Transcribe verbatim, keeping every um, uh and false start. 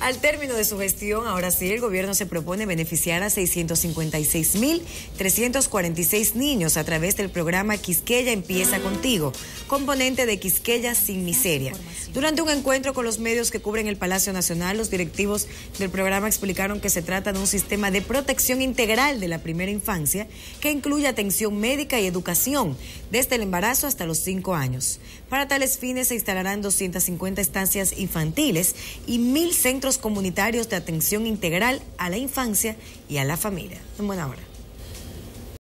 Al término de su gestión, ahora sí, el gobierno se propone beneficiar a seiscientos cincuenta y seis mil trescientos cuarenta y seis niños a través del programa Quisqueya Empieza Contigo, componente de Quisqueya Sin Miseria. Durante un encuentro con los medios que cubren el Palacio Nacional, los directivos del programa explicaron que se trata de un sistema de protección integral de la primera infancia que incluye atención médica y educación desde el embarazo hasta los cinco años. Para tales fines se instalarán doscientas cincuenta estancias infantiles y mil centros comunitarios de atención integral a la infancia y a la familia. En buena hora.